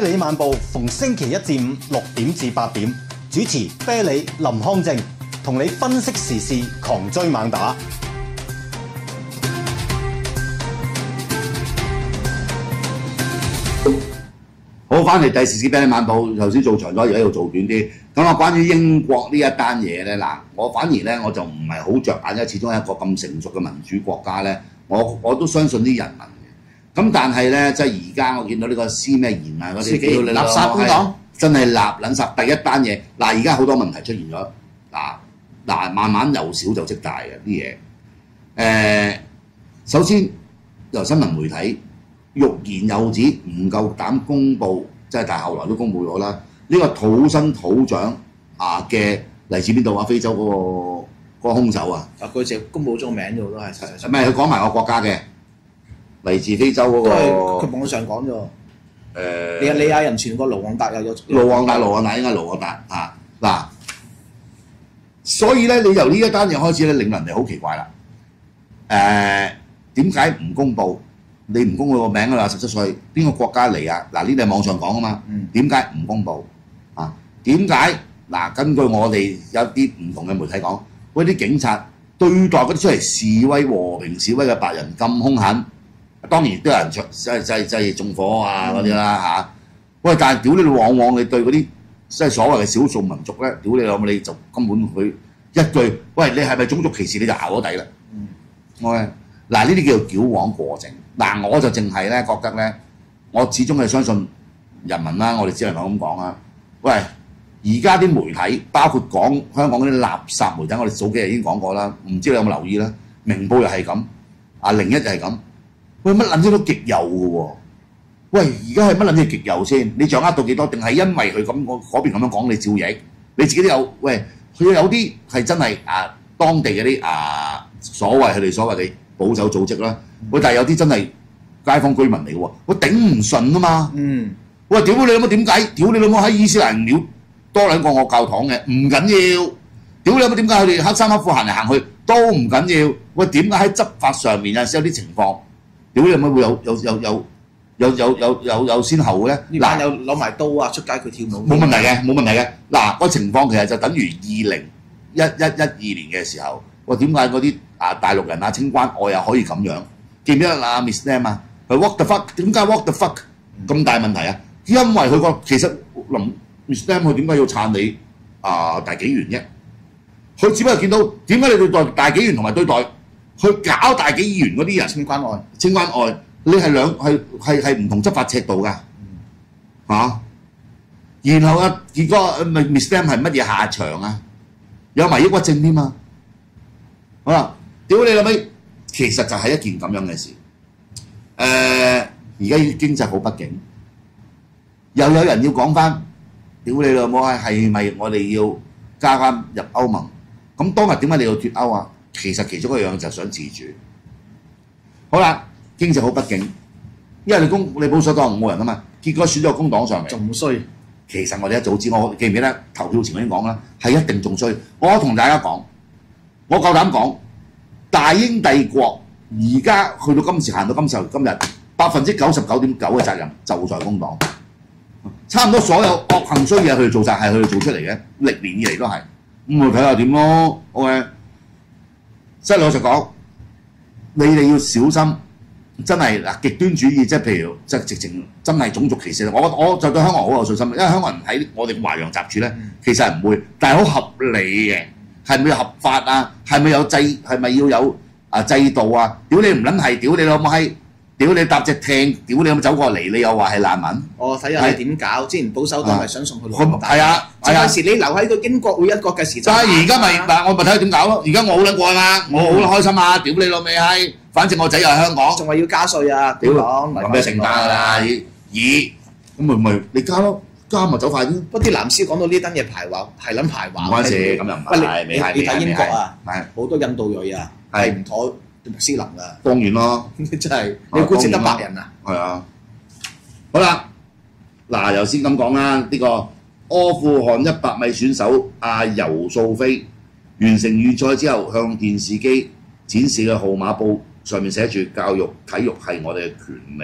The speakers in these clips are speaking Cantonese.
理晚報逢星期一至五6點至8點，主持啤梨、林康正，同你分析時事，狂追猛打。 好，翻嚟第時事啤梨晚報，頭先做長咗，而家要做短啲。咁啊，關於英國呢一單嘢咧，嗱，我反而咧我就唔係好着眼，因為始終係一個咁成熟嘅民主國家咧，我都相信啲人民嘅。咁但係咧，即係而家我見到呢個施咩賢啊嗰啲垃圾工黨， 真係垃撚圾。第一單嘢，嗱而家好多問題出現咗，嗱慢慢由小就積大嘅啲嘢。首先由新聞媒體欲言又止，唔夠膽公佈，即係但係後來都公佈咗啦。呢個土生土長嘅嚟自邊度啊？非洲嗰個兇手啊！ 佢就公佈咗個名啫喎，都係實。 唔係佢講埋個國家嘅，嚟自非洲嗰個。 佢網上講咗。利亞人傳過盧旺達有咗。 盧旺達應該盧旺達啊！嗱，所以咧，你由呢一單嘢開始咧，令人哋好奇怪啦。點解唔公佈？你唔公佈個名啦，17歲，邊個國家嚟啊？嗱，呢啲係網上講啊嘛。點解唔公佈啊？點解嗱？根據我哋有啲唔同嘅媒體講，嗰啲警察對待嗰啲出嚟示威和平示威嘅白人咁兇狠，當然都有人即係縱火啊嗰啲啦嚇。喂，但係屌你往往你對嗰啲即係所謂嘅少數民族咧，屌你老母你就根本佢一句，喂，你係咪種族歧視你就淆咗底啦。OK，嗱呢啲叫做矯枉過正。嗱我就淨係咧覺得咧，我始終係相信人民啦，我哋只能夠咁講啦。喂，而家啲媒體包括講香港嗰啲垃圾媒體，我哋早幾日已經講過啦，唔知你有冇留意啦？明報又係咁，01又係咁。喂，乜撚嘢都極右嘅喎。喂，而家係乜撚嘢極右先？你掌握到幾多？定係因為佢咁嗰邊咁樣講你照譯？你自己都有喂，佢有啲係真係當地嗰啲佢哋所謂嘅保守組織啦。喂，但係有啲真係街坊居民嚟嘅喎，我頂唔順啊嘛。喂，屌你老母點解？屌你老母喺伊斯蘭廟多兩個我教堂嘅，唔緊要。屌你老母點解佢哋黑衫黑褲行嚟行去都唔緊要？喂，點解喺執法上面有陣時有啲情況，屌你老母會有先後嘅咧？ 嗱，有攞埋刀啊，出街佢跳舞。 冇問題嘅，冇問題嘅。嗱，個情況其實就等於2012年嘅時候，喂點解嗰啲大陸人清關我又可以咁樣？記唔記得Miss Lam 啊？佢 what the fuck？點解 what the fuck 咁大問題啊？因為佢個其實Miss Lam 佢點解要撐你大紀元啫？佢只不過見到點解你對待大紀元同埋對待去搞大紀元嗰啲人清關外， 你係係唔同執法尺度㗎然後結果Miss Lam 係乜嘢下場啊？有埋抑鬱症添嘛？好啦，屌你老味！其實就係一件咁樣嘅事。而家經濟好不景，又有人要講翻，屌你老母係咪我哋要加翻入歐盟？咁當日點解你要脱歐啊？其實其中一樣就係想自主。好啦，經濟好不景，因為你保守黨冇人啊嘛，結果選咗工黨上嚟， 仲衰。 其實我哋一早知，我記唔記得投票前我已經講啦，係一定仲衰。我同大家講，我夠膽講。大英帝國而家去到今時行到今日，99.9%嘅責任就在工黨，差唔多所有惡行衰嘢佢哋做晒，係佢哋做出嚟嘅，歷年以嚟都係。咁咪睇下點咯 ，OK。即係老實講，你哋要小心，真係嗱極端主義，即係譬如即係直情真係種族歧視。我就對香港好有信心，因為香港人喺我哋華洋雜處咧，其實係唔會，但係好合理嘅。係咪合法啊？係咪有係咪要有制度啊？屌你唔撚係，屌你老母閪，屌你搭隻艇，屌你咁走過嚟，你又話係難民？ 睇下你點搞。之前保守黨咪想送去盧旺達。 係啊， 有時你留喺個英國會一國嘅時， 但係而家咪我咪睇下點搞咯。而家我好撚過啊，我好開心啊！屌你老味閪，反正我仔又係香港， 仲話要加稅啊！屌講諗咩成家㗎啦？咁咪你加咯。加咪走快啲。 不過啲藍絲講到呢單嘢排華係撚排華。 唔關事，咁又唔係。 你睇英國啊， 係好多印度裔啊，係唔妥穆斯林㗎。 當然咯， 真係你估只得白人啊？ 係啊。好啦，嗱，頭先咁講啦，呢個阿富汗100米選手尤素菲完成預賽之後，向電視機展示嘅號碼布上面寫住教育體育係我哋嘅權利。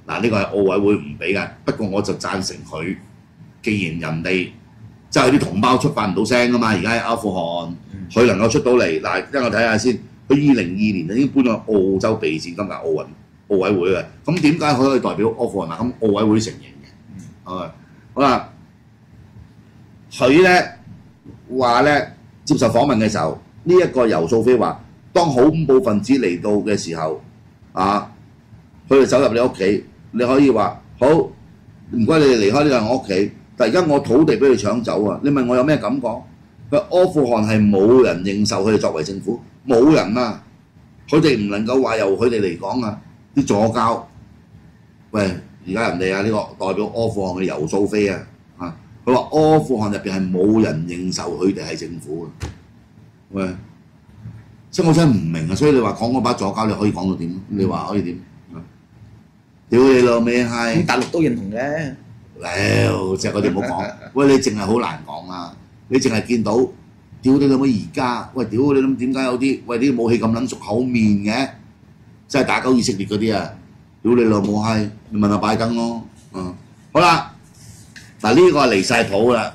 嗱，呢個係奧委會唔俾嘅，不過我就贊成佢，既然人哋即係啲同胞出發唔到聲啊嘛，而家喺阿富汗，佢能夠出到嚟，嗱，等我睇下先，佢2022年就已經搬咗澳洲備戰今屆奧委會嘅，咁點解佢可以代表阿富汗啊？咁奧委會承認嘅，好啦，佢咧話咧接受訪問嘅時候，呢、一個尤素菲話，當恐怖分子嚟到嘅時候，佢哋走入你屋企，你可以話好，唔該你哋離開呢個係我屋企，但而家我土地俾你搶走啊！你問我有咩感覺？佢阿富汗係冇人認受佢哋作為政府，冇人啊！佢哋唔能夠話由佢哋嚟講啊，啲左膠，喂，而家人哋呢個代表阿富汗嘅尤素菲啊，佢話阿富汗入邊係冇人認受佢哋係政府嘅，喂，即係我真係唔明啊！所以你話講嗰把左膠，你可以講到點？你話可以點？屌你老味係， 大陸都認同嘅。 即係嗰啲唔好講。喂，你淨係好難講啊！你淨係見到，屌你老味而家，喂，屌你諗點解有啲喂啲武器咁撚熟口面嘅，即係打鳩以色列嗰啲啊！屌你老母閪，你問下拜登咯，好啦，嗱呢個係離晒譜啦。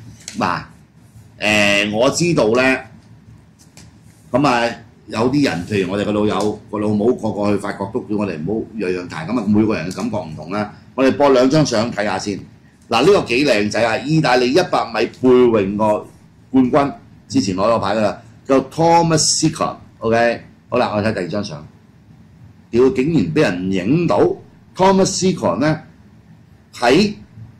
嗱，我知道咧，咁啊。有啲人，譬如我哋個老友、個老母，個個去法國都叫我哋唔好樣樣彈，咁啊每個人嘅感覺唔同啦。我哋播2張相睇下先。嗱呢個幾靚仔啊！意大利100米背泳個冠軍，之前攞咗牌㗎啦，叫 Thomas Sicon。OK， 好啦，我睇第2張相。屌，竟然俾人影到 Thomas Sicon 咧喺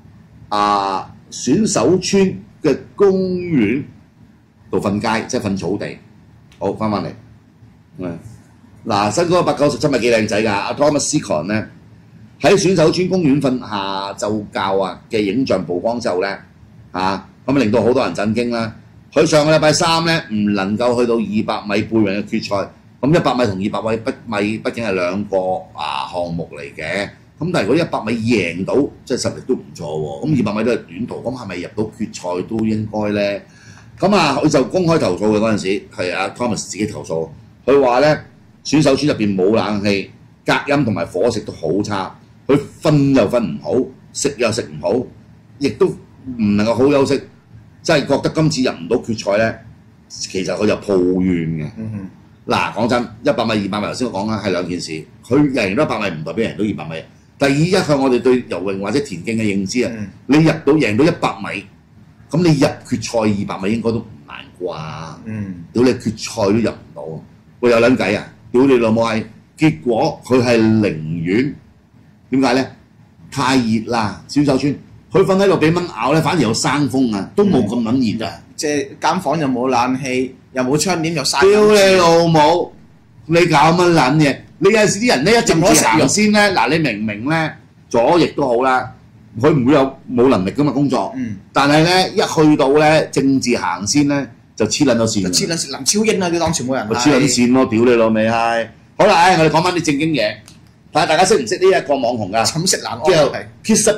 選手村嘅公園度瞓街，即係瞓草地。好，翻嚟。嗱，身高197咪幾靚仔㗎？阿 Thomas Sicon 咧喺選手村公園瞓下晝覺嘅影像曝光之後咧，咁令到好多人震驚啦。佢上個禮拜3咧唔能夠去到200米背泳嘅決賽，咁100米同200米畢竟係兩個項目嚟嘅。咁但係如果100米贏到，即係實力都唔錯喎。咁200米都係短途，咁係咪入到決賽都應該咧？咁佢就公開投訴嘅嗰陣時，係阿 Thomas 自己投訴。佢話咧選手村入邊冇冷氣，隔音同埋伙食都好差，佢瞓又瞓唔好，食又食唔好，亦都唔能夠好休息，真係覺得今次入唔到決賽咧，其實佢就抱怨嘅。嗱，講真，100米、200米頭先我講啦，係兩件事。佢贏到100米唔代表贏到200米。第二，一向我哋對游泳或者田徑嘅認知你贏到100米，咁你入決賽200米應該都唔難啩？屌你決賽都入唔到，喂有撚計啊！屌你老母係，結果佢係寧願點解咧？太熱啦，選手村，佢瞓喺度俾蚊咬咧，反而有生風啊，都冇咁撚熱啊！ 即係間房又冇冷氣，又冇窗簾，又曬。 屌你老母！你搞乜撚嘢？你有時啲人咧一政治行先咧，嗱你明明咧左翼都好啦，佢唔會有冇能力噶嘛工作，但係咧一去到咧政治行先咧就黐撚咗線。 黐撚線林超英啊！佢當全部人係。 黐撚線咯！屌你老味係。好啦，我哋講翻啲正經嘢，睇下大家識唔識呢一個網紅㗎？ 寢食難安叫 Kissa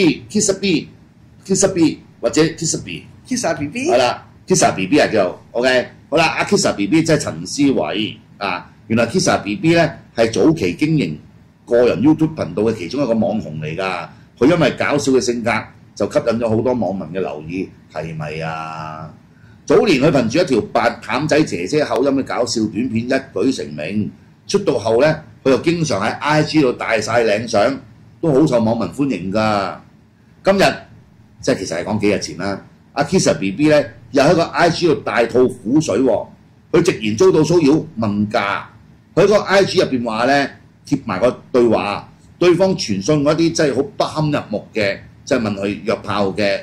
BB 或者 Kissa B。Kissa BB 係啦 ，Kissa BB 啊叫 OK。好啦，阿 Kissa BB 即係陳思偉啊。原來 Kissa BB 咧係早期經營個人 YouTube 頻道嘅其中一個網紅嚟㗎。佢因為搞笑嘅性格，就吸引咗好多網民嘅留意，係咪啊？早年佢憑住一條扮淡仔姐姐口音嘅搞笑短片一舉成名。出道後咧，佢又經常喺 IG 度大晒領相，都好受網民歡迎㗎。今日即係其實係講幾日前啦，阿 Kissa BB 咧又喺個 IG 度大吐苦水喎。佢直言遭到騷擾問價。佢喺個 IG 入邊話咧貼埋個對話，對方傳信嗰啲真係好不堪入目嘅，即係問佢約炮嘅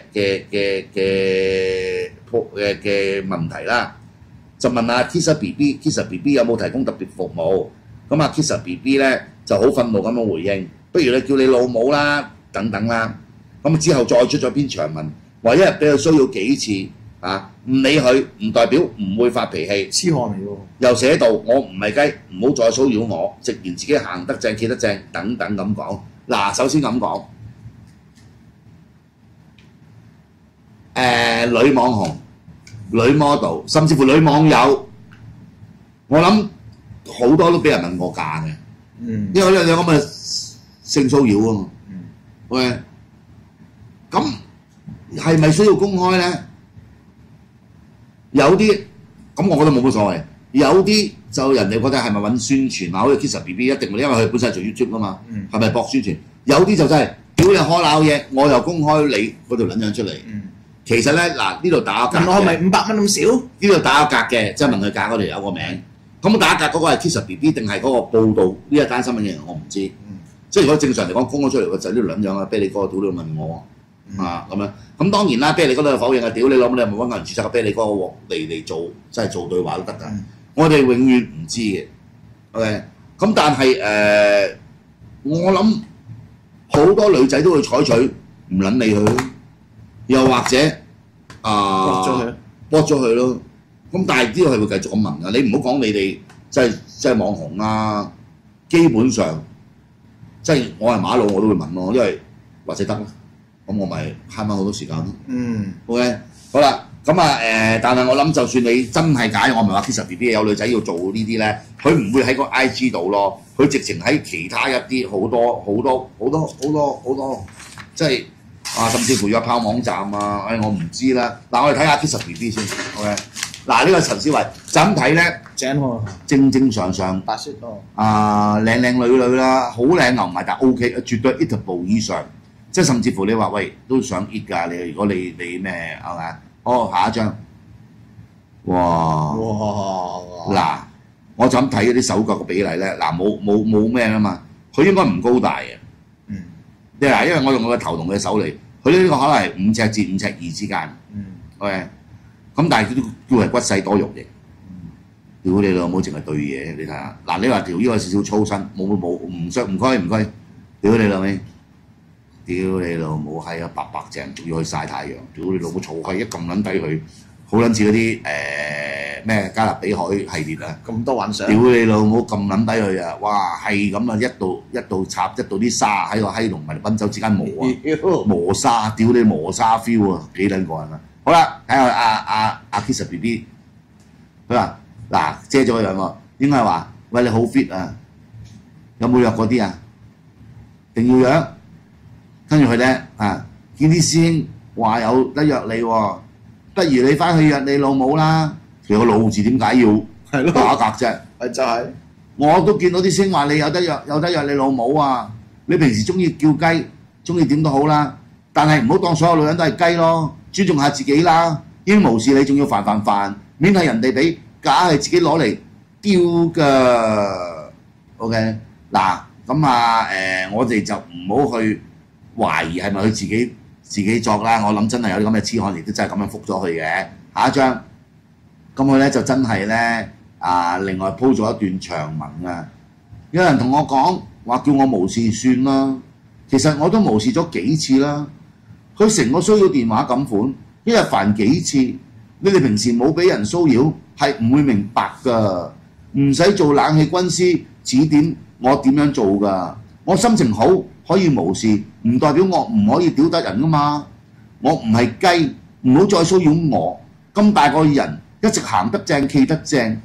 問題啦。就問阿 Kissa BB 有冇提供特別服務？咁阿 Kissa BB 咧就好憤怒咁樣回應，不如你叫你老母啦，等等啦。咁之後再出咗篇長文，話一日俾佢騷擾幾次唔理佢唔代表唔會發脾氣。 痴漢嚟喎！ 又寫到我唔係雞，唔好再騷擾我，直言自己行得正企得正等等咁講。嗱，首先咁講，女網紅、女 model， 甚至乎女網友，我諗好多都俾人問過價嘅。因為呢兩個咁嘅性騷擾啊嘛。喂，咁係咪需要公開咧？有啲咁，我覺得冇乜所謂。有啲就人哋覺得係咪揾宣傳啊？好似 Kiss BB 一定，因為佢本身係做 YouTube 啊嘛，係咪博宣傳？有啲就真係屌你可鬧嘢，我又公開你嗰條撚樣出嚟。其實咧嗱，呢度打格， 問我係咪500蚊咁少？ 呢度打格嘅，即係問佢價嗰條有個名。咁打格嗰個係 Kiss BB 定係嗰個報導呢一單新聞嘅人，我唔知。即係如果正常嚟講，公咗出嚟嘅就呢條撚樣啊，啤梨哥屌你問我啊咁樣。咁當然啦，啤梨哥都有否認啊，屌你老母，你係咪揾人註冊個啤梨哥嚟做，即係做對話都得㗎。我哋永遠唔知嘅，OK。咁但係我諗好多女仔都會採取唔撚理佢，又或者剝咗佢咯。咁但係呢個係會繼續咁問㗎。你唔好講你哋即係網紅啊，基本上即係我係馬路我都會問咯，因為或者得啦，咁我咪慳翻好多時間咯。OK， 好啦。咁但係我諗，就算你真係解，我唔係話 Kiss BB 有女仔要做呢啲咧，佢唔會喺個 IG 度咯，佢直情喺其他一啲好多，即係甚至乎約炮網站啊，我唔知啦。嗱，我哋睇下 Kiss BB 先 ，OK。嗱，呢個陳思維就咁睇咧， 正喎， 正常， 白色靚女啦，好靚又唔係，但 OK， 絕對 eatable 以上，即係甚至乎你話喂都想 eat 㗎，你如果你咩係咪？哦，下一張，哇！嗱，我就咁睇嗰啲手腳嘅比例咧，嗱冇咩啊嘛，佢應該唔高大嘅。因為我用我嘅頭同佢嘅手嚟，佢呢個可能係5尺至5尺2之間。OK， 咁但係佢都叫係骨細多肉型。屌你老母，淨係對嘢，你睇下。嗱，你話條腰有少少粗身，冇唔該。屌你老味！屌你老母閪啊！白淨，仲要去曬太陽。屌你老母嘈閪，一撳撚低佢，好撚似嗰啲咩加勒比海系列啊！ 咁多幻想。 屌你老母撳撚低佢啊！哇，係咁啊！一度插，一度啲沙喺個閪同埋賓州之間磨啊！磨沙，屌你磨沙 feel 啊！幾撚過癮啊！好啦，睇下阿 Kiss BB， 佢話嗱遮咗個樣喎，應該係話喂你好 fit 啊！有冇約嗰啲啊？定要約？跟住佢咧見啲師兄話有得約你喎，不如你翻去約你老母啦。其實個老字點解要打格啫？ 就係我都見到啲師兄話你有得約你老母啊！你平時中意叫雞，中意點都好啦，但係唔好當所有女人都係雞咯，尊重下自己啦。已經無視你，仲要煩，免係人哋俾，假係自己攞嚟丟㗎。OK， 嗱咁我哋就唔好去懷疑係咪佢自己作啦。我諗真係有啲咁嘅痴漢，亦都真係咁樣覆咗佢嘅。下一張，咁佢咧就真係咧另外鋪咗一段長文啊。有人同我講話叫我無視算啦，其實我都無視咗幾次啦。佢成個騷擾電話咁款，一日煩幾次。你哋平時冇俾人騷擾，係唔會明白㗎。唔使做冷氣軍師指點我點樣做㗎。我心情好可以無視，唔代表我唔可以屌得人㗎嘛。我唔係雞，唔好再騷擾我。咁大個人一直行得正企得正，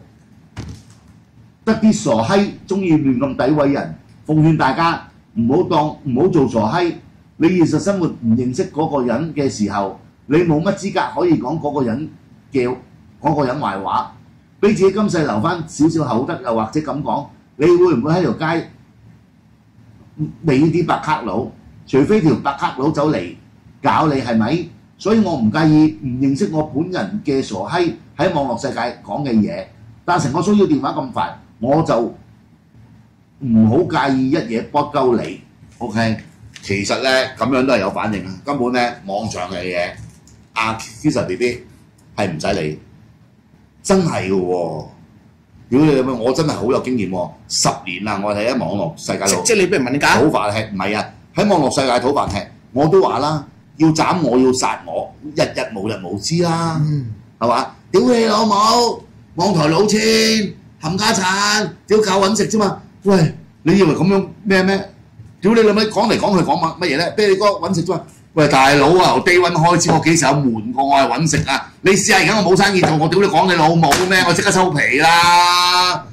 得啲傻閪中意亂咁詆毀人。奉勸大家唔好做傻閪。你現實生活唔認識嗰個人嘅時候，你冇乜資格可以講嗰個人壞話，俾自己今世留翻少少口德，又或者咁講，你會唔會喺條街理啲白卡佬？除非條白卡佬走嚟搞你，係咪？所以我唔介意唔認識我本人嘅傻閪喺網絡世界講嘅嘢，但成個騷擾電話咁煩，我就唔好介意一嘢剝鳩你。OK， 其實咧咁樣都係有反應啊！根本咧網上嘅嘢，Kiss BB 係唔使理，真係嘅喎。屌你咁樣，我真係好有經驗喎，10年啦，我係喺網絡世界度。 即係你俾人問價？ 討飯吃唔係啊，喺網絡世界討飯吃，我都話啦，要斬我要殺我，日日無知啦，係嘛？屌你老母，網台老千，冚家產，屌靠揾食啫嘛！喂，你以為咁樣咩？屌你老味講嚟講去講乜嘢咧？啤梨哥揾食啫嘛！喂，大佬啊，由 day one 開始，我幾時有瞞過我係揾食啊？你試下而家我冇生意做，我屌你講你老母咩？我即刻收皮啦！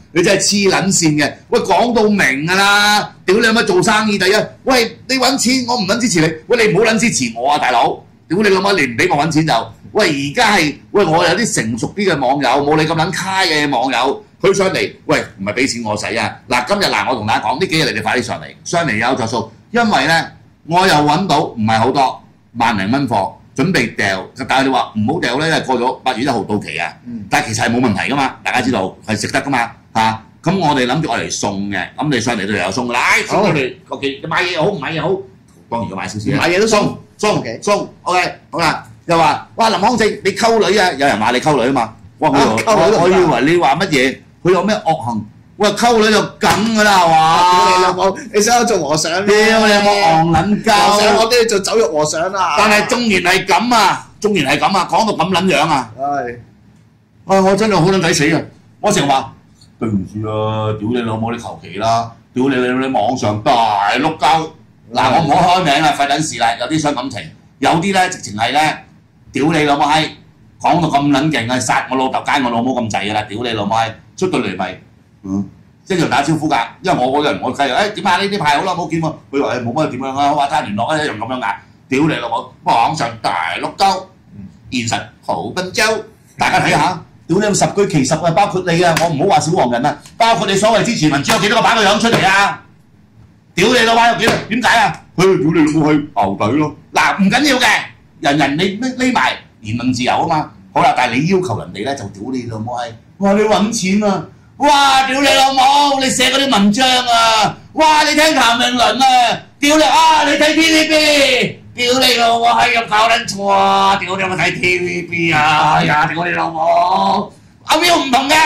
你真係黐撚線嘅。喂，講到明㗎啦，屌你有乜做生意第一？喂，你揾錢我唔撚支持你，喂你唔好撚支持我啊，大佬！屌你老母，你唔俾我揾錢就，喂而家係喂我有啲成熟啲嘅網友，冇你咁撚卡嘅網友，佢上嚟，喂唔係俾錢我使啊！嗱今日嗱我同大家講，呢幾日你哋快啲上嚟有着數，因為咧我又揾到唔係好多萬零蚊貨。準備掉，但係你話唔好掉咧，因為過咗8月1號到期啊。但係其實係冇問題噶嘛，大家知道係食得噶嘛嚇。咁我哋諗住愛嚟送嘅，咁你上嚟都有送噶啦。送我哋求其買嘢好，唔買嘢好，當然要買少少。 買嘢都送 ，OK 好啦。又話哇林康正你溝女啊，有人話你溝女啊嘛。哇我以為你話乜嘢？佢有咩惡行？喂溝女就梗㗎啦係嘛？ 屌你老母！你想我做和尚咩？ 屌你有冇戇撚鳩？ 和尚我都要做酒肉和尚啦。 但係縱然係咁啊，講到咁撚樣啊！我真係好撚抵死啊！我成日話對唔住啊，屌你老母你求其啦，屌你網上大碌鳩嗱，我唔好開名啦，費撚事啦，有啲傷感情，有啲咧直情係咧，屌你老母閪，講到咁撚勁啊，殺我老豆奸我老母咁滯㗎啦，屌你老母閪，出到嚟咪一樣打招呼㗎，因為我嗰人我計點啊呢啲牌好耐冇見喎，佢話冇乜點樣啊，話睇聯絡啊一樣咁樣㗎，屌你老母，網上大碌鳩，現實好賓州，大家睇下。屌你10居其10啊！包括你啊，我唔好話小黃人啊，包括你所謂支持民主有幾多個版個樣出嚟啊？屌你老闆有幾多？點解啊？屌你老母係牛底咯！嗱唔緊要嘅，人你匿埋言論自由啊嘛。好啦，但係你要求人哋咧就屌你老母係，哇你揾錢啊！哇屌你老母！你寫嗰啲文章啊！哇你聽譚詠麟啊！屌你啊！你睇 TVB！屌你老母係有搞撚錯啊！屌你有冇睇 TVB 啊？哎呀！屌你老母！阿 Will 唔同嘅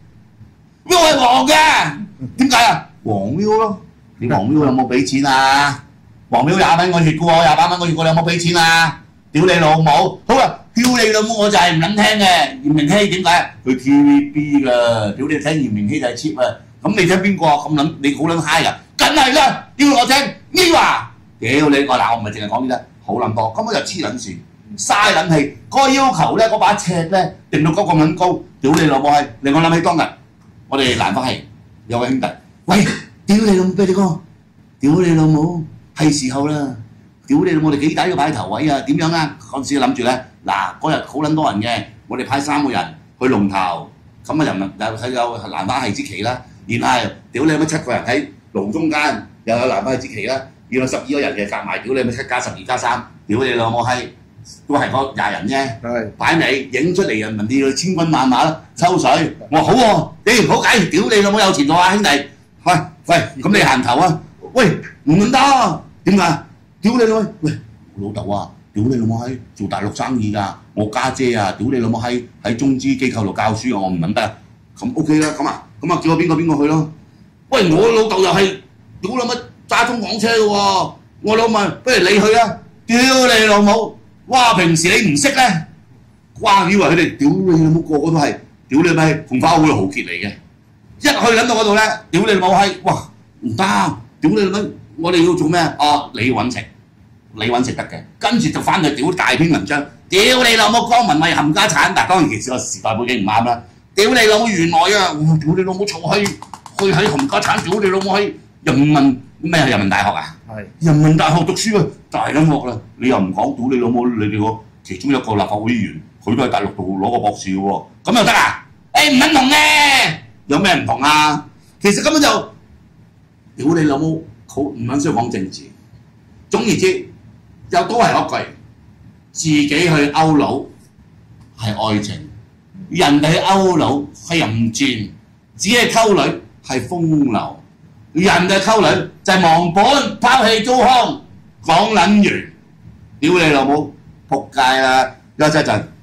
，Will 係黃嘅，點解啊？黃 Will 咯，你黃 Will 有冇俾錢啊？黃 Will 20蚊個月嘅喎，28蚊個月你有冇俾錢啊？屌你老母！好啊，屌你老母我就係唔撚聽嘅。嚴明熙點解？佢 TVB 㗎，屌你聽嚴明熙就係 cheap 啊！咁你聽邊個啊？咁撚你好撚 high 㗎？梗係啦，屌我聽呢話。屌你我嗱我唔係淨係講呢啲，好撚多，根本就黐撚線，嘥撚氣。嗰個要求咧，嗰把尺咧定到咁撚高，屌你老母係！令我諗起當日我哋南北係有位兄弟，喂，屌你老母俾你講，屌你老母係時候啦，屌你老母我哋幾大要擺頭位啊？點樣啊？嗰陣時諗住咧，嗱嗰日好撚多人嘅，我哋派3個人去龍頭，咁啊人民有南北係支旗啦，然後屌你老母7個人喺龍中間，又有南北係支旗啦。原來12個人嘅夾埋，屌你咪7+12+3，屌你老母閪，都係嗰20人啫。擺尾影出嚟人民啲千軍萬馬啦，抽水。我話好喎，你唔好解，屌你老母有錢咗啊兄弟。喂，咁你行頭啊？喂，唔得，點解？屌你老母，喂，我老豆啊，屌你老母閪，做大陸生意㗎，我家姐啊，屌你老母閪喺中資機構度教書啊，我唔撚得。咁 OK 啦，咁啊叫我邊個去咯？喂，我老豆又係屌你乜？揸中港車嘅喎，我老問，不如你去啊！屌你老母！哇，平時你唔識咧，哇以為佢哋屌你老母個個都係屌你咪紅花會豪傑嚟嘅，一去撚到嗰度咧，屌你老母閪！哇唔得，屌你老母！我哋要做咩啊？哦，你揾食得嘅，跟住就翻去屌大篇文章，屌你老母江文慧冚家產！但當然其實個時代背景唔啱啦，屌你老母原來啊，屌你老母嘈閪，去喺冚家產，屌你老母閪人民。咩係人民大學啊？係人民大學讀書啊，大音樂啦！你又唔講屌你老母，你哋個其中一個立法會議員，佢都喺大陸度攞個博士嘅喎，咁又得啊？唔撚同嘅，有咩唔同啊？其實根本就屌你老母，好唔撚需要講政治。總言之，又都係嗰句，自己去勾佬係愛情，人哋去勾佬係淫賤，只係溝女係風流。人嘅溝女就係忘本拋棄糟糠，講撚完，屌你老母，仆街啦！一陣。